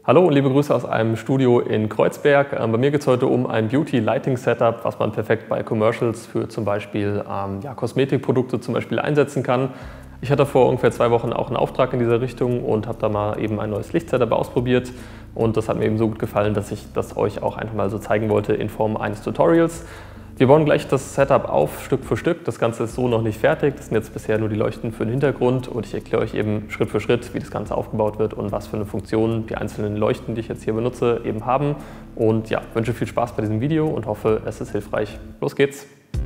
Hallo und liebe Grüße aus einem Studio in Kreuzberg. Bei mir geht es heute um ein Beauty-Lighting-Setup, was man perfekt bei Commercials für zum Beispiel Kosmetikprodukte zum Beispiel einsetzen kann. Ich hatte vor ungefähr 2 Wochen auch einen Auftrag in dieser Richtung und habe da mal eben ein neues Lichtsetup ausprobiert. Und das hat mir eben so gut gefallen, dass ich das euch auch einfach mal so zeigen wollte in Form eines Tutorials. Wir bauen gleich das Setup auf, Stück für Stück. Das Ganze ist so noch nicht fertig. Das sind jetzt bisher nur die Leuchten für den Hintergrund und ich erkläre euch eben Schritt für Schritt, wie das Ganze aufgebaut wird und was für eine Funktion die einzelnen Leuchten, die ich jetzt hier benutze, eben haben. Und ja, wünsche viel Spaß bei diesem Video und hoffe, es ist hilfreich. Los geht's!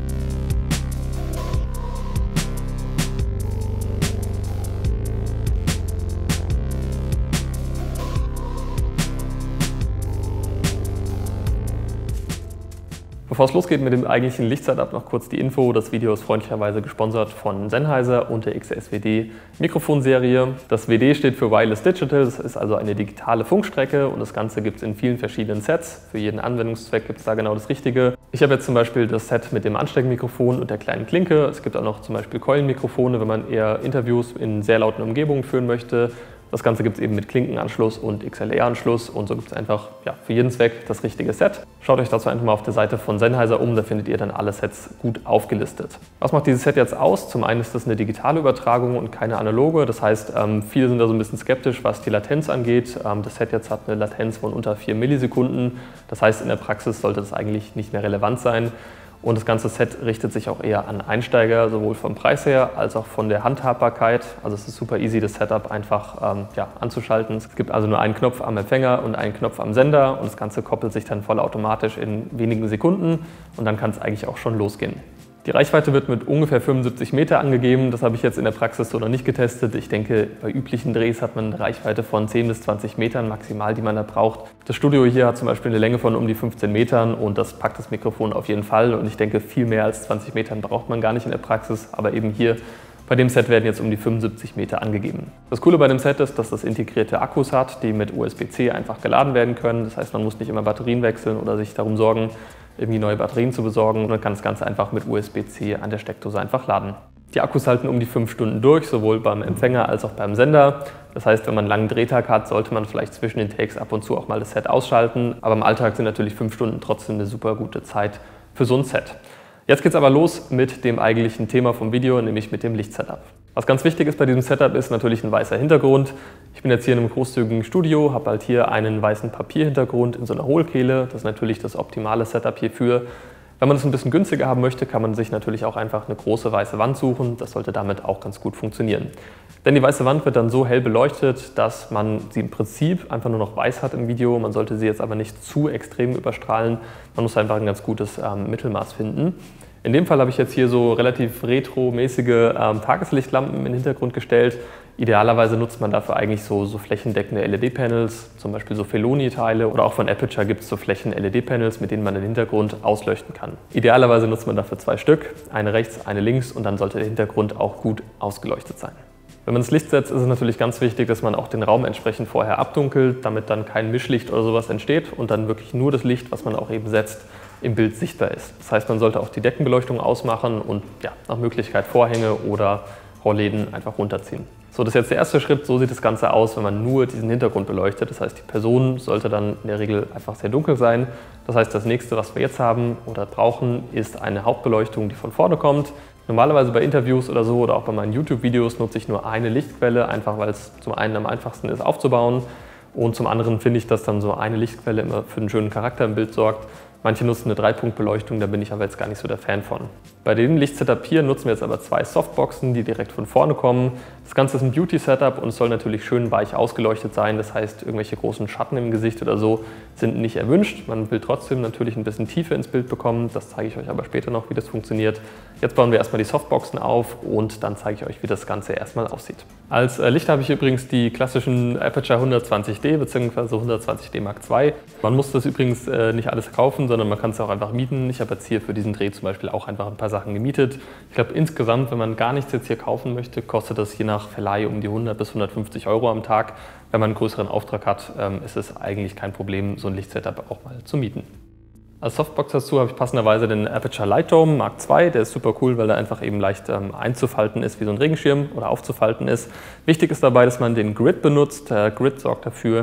Bevor es losgeht mit dem eigentlichen Lichtsetup, noch kurz die Info. Das Video ist freundlicherweise gesponsert von Sennheiser und der XS-WD Mikrofonserie. Das WD steht für Wireless Digital, das ist also eine digitale Funkstrecke und das Ganze gibt es in vielen verschiedenen Sets. Für jeden Anwendungszweck gibt es da genau das Richtige. Ich habe jetzt zum Beispiel das Set mit dem Ansteckmikrofon und der kleinen Klinke. Es gibt auch noch zum Beispiel Keulenmikrofone, wenn man eher Interviews in sehr lauten Umgebungen führen möchte. Das Ganze gibt es eben mit Klinkenanschluss und XLR-Anschluss und so gibt es einfach für jeden Zweck das richtige Set. Schaut euch dazu einfach mal auf der Seite von Sennheiser um, da findet ihr dann alle Sets gut aufgelistet. Was macht dieses Set jetzt aus? Zum einen ist das eine digitale Übertragung und keine analoge. Das heißt, viele sind da so ein bisschen skeptisch, was die Latenz angeht. Das Set jetzt hat eine Latenz von unter 4 Millisekunden. Das heißt, in der Praxis sollte das eigentlich nicht mehr relevant sein. Und das ganze Set richtet sich auch eher an Einsteiger, sowohl vom Preis her als auch von der Handhabbarkeit. Also es ist super easy, das Setup einfach anzuschalten. Es gibt also nur einen Knopf am Empfänger und einen Knopf am Sender und das Ganze koppelt sich dann vollautomatisch in wenigen Sekunden und dann kann es eigentlich auch schon losgehen. Die Reichweite wird mit ungefähr 75 Meter angegeben. Das habe ich jetzt in der Praxis so noch nicht getestet. Ich denke, bei üblichen Drehs hat man eine Reichweite von 10 bis 20 Metern maximal, die man da braucht. Das Studio hier hat zum Beispiel eine Länge von um die 15 Metern und das packt das Mikrofon auf jeden Fall. Und ich denke, viel mehr als 20 Metern braucht man gar nicht in der Praxis. Aber eben hier bei dem Set werden jetzt um die 75 Meter angegeben. Das Coole bei dem Set ist, dass das integrierte Akkus hat, die mit USB-C einfach geladen werden können. Das heißt, man muss nicht immer Batterien wechseln oder sich darum sorgen, irgendwie neue Batterien zu besorgen und man kann das Ganze einfach mit USB-C an der Steckdose einfach laden. Die Akkus halten um die 5 Stunden durch, sowohl beim Empfänger als auch beim Sender. Das heißt, wenn man einen langen Drehtag hat, sollte man vielleicht zwischen den Takes ab und zu auch mal das Set ausschalten. Aber im Alltag sind natürlich 5 Stunden trotzdem eine super gute Zeit für so ein Set. Jetzt geht es aber los mit dem eigentlichen Thema vom Video, nämlich mit dem Lichtsetup. Was ganz wichtig ist bei diesem Setup ist natürlich ein weißer Hintergrund. Ich bin jetzt hier in einem großzügigen Studio, habe halt hier einen weißen Papierhintergrund in so einer Hohlkehle. Das ist natürlich das optimale Setup hierfür. Wenn man das ein bisschen günstiger haben möchte, kann man sich natürlich auch einfach eine große weiße Wand suchen. Das sollte damit auch ganz gut funktionieren. Denn die weiße Wand wird dann so hell beleuchtet, dass man sie im Prinzip einfach nur noch weiß hat im Video. Man sollte sie jetzt aber nicht zu extrem überstrahlen. Man muss einfach ein ganz gutes Mittelmaß finden. In dem Fall habe ich jetzt hier so relativ retro-mäßige Tageslichtlampen in den Hintergrund gestellt. Idealerweise nutzt man dafür eigentlich so flächendeckende LED-Panels, zum Beispiel so Feloni-Teile oder auch von Aputure gibt es so Flächen-LED-Panels, mit denen man den Hintergrund ausleuchten kann. Idealerweise nutzt man dafür 2 Stück, eine rechts, eine links und dann sollte der Hintergrund auch gut ausgeleuchtet sein. Wenn man das Licht setzt, ist es natürlich ganz wichtig, dass man auch den Raum entsprechend vorher abdunkelt, damit dann kein Mischlicht oder sowas entsteht und dann wirklich nur das Licht, was man auch eben setzt, im Bild sichtbar ist. Das heißt, man sollte auch die Deckenbeleuchtung ausmachen und nach Möglichkeit Vorhänge oder Rollläden einfach runterziehen. So, das ist jetzt der erste Schritt. So sieht das Ganze aus, wenn man nur diesen Hintergrund beleuchtet. Das heißt, die Person sollte dann in der Regel einfach sehr dunkel sein. Das heißt, das nächste, was wir jetzt haben oder brauchen, ist eine Hauptbeleuchtung, die von vorne kommt. Normalerweise bei Interviews oder so oder auch bei meinen YouTube-Videos nutze ich nur eine Lichtquelle, einfach weil es zum einen am einfachsten ist aufzubauen und zum anderen finde ich, dass dann so eine Lichtquelle immer für einen schönen Charakter im Bild sorgt. Manche nutzen eine 3-Punkt-Beleuchtung, da bin ich aber jetzt gar nicht so der Fan von. Bei dem Lichtsetup hier nutzen wir jetzt aber 2 Softboxen, die direkt von vorne kommen. Das Ganze ist ein Beauty-Setup und es soll natürlich schön weich ausgeleuchtet sein. Das heißt, irgendwelche großen Schatten im Gesicht oder so sind nicht erwünscht. Man will trotzdem natürlich ein bisschen Tiefe ins Bild bekommen. Das zeige ich euch aber später noch, wie das funktioniert. Jetzt bauen wir erstmal die Softboxen auf und dann zeige ich euch, wie das Ganze erstmal aussieht. Als Licht habe ich übrigens die klassischen Aputure 120D bzw. 120D Mark II. Man muss das übrigens nicht alles kaufen, sondern man kann es auch einfach mieten. Ich habe jetzt hier für diesen Dreh zum Beispiel auch einfach ein paar Sachen gemietet. Ich glaube insgesamt, wenn man gar nichts jetzt hier kaufen möchte, kostet das je nach Verleih um die 100 bis 150 € am Tag. Wenn man einen größeren Auftrag hat, ist es eigentlich kein Problem, so ein Lichtsetup auch mal zu mieten. Als Softbox dazu habe ich passenderweise den Aputure Light Dome Mark II. Der ist super cool, weil er einfach eben leicht einzufalten ist wie so ein Regenschirm oder aufzufalten ist. Wichtig ist dabei, dass man den Grid benutzt. Der Grid sorgt dafür,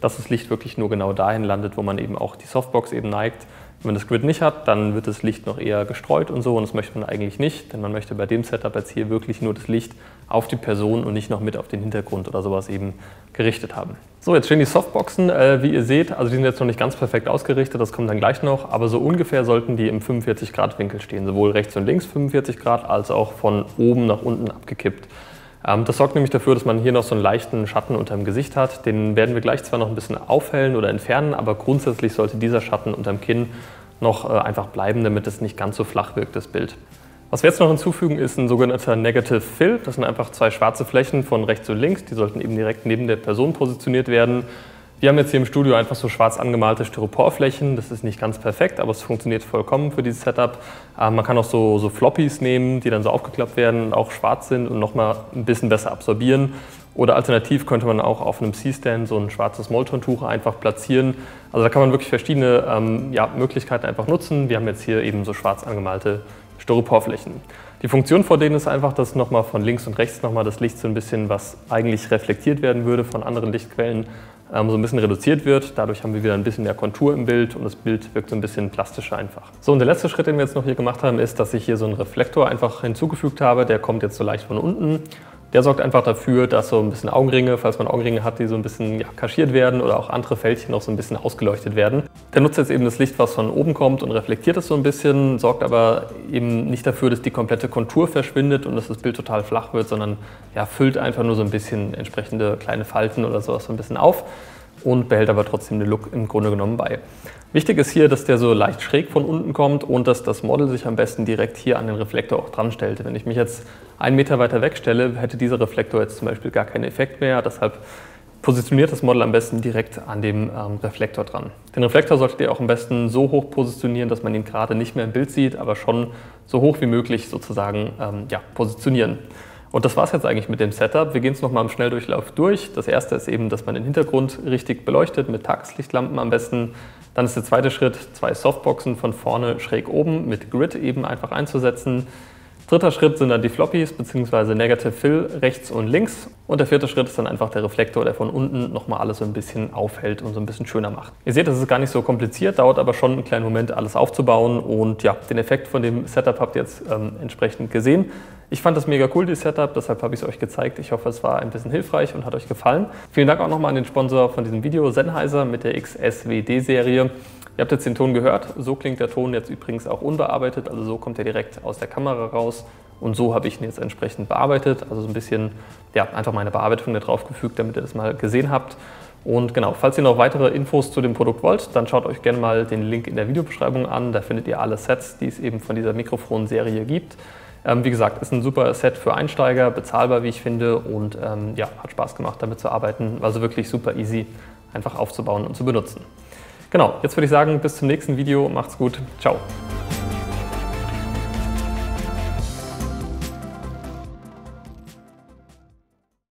dass das Licht wirklich nur genau dahin landet, wo man eben auch die Softbox eben neigt. Wenn man das Grid nicht hat, dann wird das Licht noch eher gestreut und so und das möchte man eigentlich nicht, denn man möchte bei dem Setup jetzt hier wirklich nur das Licht auf die Person und nicht noch mit auf den Hintergrund oder sowas eben gerichtet haben. So, jetzt stehen die Softboxen, wie ihr seht, also die sind jetzt noch nicht ganz perfekt ausgerichtet, das kommt dann gleich noch, aber so ungefähr sollten die im 45 Grad Winkel stehen, sowohl rechts und links 45 Grad als auch von oben nach unten abgekippt. Das sorgt nämlich dafür, dass man hier noch so einen leichten Schatten unter dem Gesicht hat. Den werden wir gleich zwar noch ein bisschen aufhellen oder entfernen, aber grundsätzlich sollte dieser Schatten unterm Kinn noch einfach bleiben, damit es nicht ganz so flach wirkt, das Bild. Was wir jetzt noch hinzufügen, ist ein sogenannter Negative Fill. Das sind einfach zwei schwarze Flächen von rechts und links. Die sollten eben direkt neben der Person positioniert werden. Wir haben jetzt hier im Studio einfach so schwarz angemalte Styroporflächen. Das ist nicht ganz perfekt, aber es funktioniert vollkommen für dieses Setup. Man kann auch so Floppies nehmen, die dann so aufgeklappt werden und auch schwarz sind und nochmal ein bisschen besser absorbieren. Oder alternativ könnte man auch auf einem C-Stand so ein schwarzes Molton-Tuch einfach platzieren. Also da kann man wirklich verschiedene Möglichkeiten einfach nutzen. Wir haben jetzt hier eben so schwarz angemalte Styroporflächen. Die Funktion von denen ist einfach, dass nochmal von links und rechts nochmal das Licht so ein bisschen, was eigentlich reflektiert werden würde von anderen Lichtquellen, so ein bisschen reduziert wird. Dadurch haben wir wieder ein bisschen mehr Kontur im Bild und das Bild wirkt so ein bisschen plastischer einfach. So, und der letzte Schritt, den wir jetzt noch hier gemacht haben, ist, dass ich hier so einen Reflektor einfach hinzugefügt habe. Der kommt jetzt so leicht von unten. Der sorgt einfach dafür, dass so ein bisschen Augenringe, falls man Augenringe hat, die so ein bisschen kaschiert werden oder auch andere Fältchen noch so ein bisschen ausgeleuchtet werden. Der nutzt jetzt eben das Licht, was von oben kommt und reflektiert es so ein bisschen, sorgt aber eben nicht dafür, dass die komplette Kontur verschwindet und dass das Bild total flach wird, sondern füllt einfach nur so ein bisschen entsprechende kleine Falten oder sowas so ein bisschen auf und behält aber trotzdem den Look im Grunde genommen bei. Wichtig ist hier, dass der so leicht schräg von unten kommt und dass das Model sich am besten direkt hier an den Reflektor auch dran stellt. Wenn ich mich jetzt 1 Meter weiter wegstelle, hätte dieser Reflektor jetzt zum Beispiel gar keinen Effekt mehr. Deshalb positioniert das Model am besten direkt an dem Reflektor dran. Den Reflektor solltet ihr auch am besten so hoch positionieren, dass man ihn gerade nicht mehr im Bild sieht, aber schon so hoch wie möglich sozusagen positionieren. Und das war es jetzt eigentlich mit dem Setup. Wir gehen es nochmal im Schnelldurchlauf durch. Das erste ist eben, dass man den Hintergrund richtig beleuchtet, mit Tageslichtlampen am besten. Dann ist der zweite Schritt, 2 Softboxen von vorne schräg oben mit Grid eben einfach einzusetzen. Dritter Schritt sind dann die Floppies bzw. Negative Fill rechts und links. Und der vierte Schritt ist dann einfach der Reflektor, der von unten nochmal alles so ein bisschen aufhält und so ein bisschen schöner macht. Ihr seht, das ist gar nicht so kompliziert, dauert aber schon einen kleinen Moment, alles aufzubauen. Und ja, den Effekt von dem Setup habt ihr jetzt entsprechend gesehen. Ich fand das mega cool, das Setup, deshalb habe ich es euch gezeigt. Ich hoffe, es war ein bisschen hilfreich und hat euch gefallen. Vielen Dank auch nochmal an den Sponsor von diesem Video, Sennheiser mit der XSWD-Serie. Ihr habt jetzt den Ton gehört, so klingt der Ton jetzt übrigens auch unbearbeitet, also so kommt er direkt aus der Kamera raus und so habe ich ihn jetzt entsprechend bearbeitet, also so ein bisschen, einfach meine Bearbeitung da drauf gefügt, damit ihr das mal gesehen habt. Und genau, falls ihr noch weitere Infos zu dem Produkt wollt, dann schaut euch gerne mal den Link in der Videobeschreibung an, da findet ihr alle Sets, die es eben von dieser Mikrofonserie gibt. Wie gesagt, ist ein super Set für Einsteiger, bezahlbar wie ich finde und hat Spaß gemacht damit zu arbeiten, also wirklich super easy einfach aufzubauen und zu benutzen. Genau, jetzt würde ich sagen, bis zum nächsten Video, macht's gut, ciao.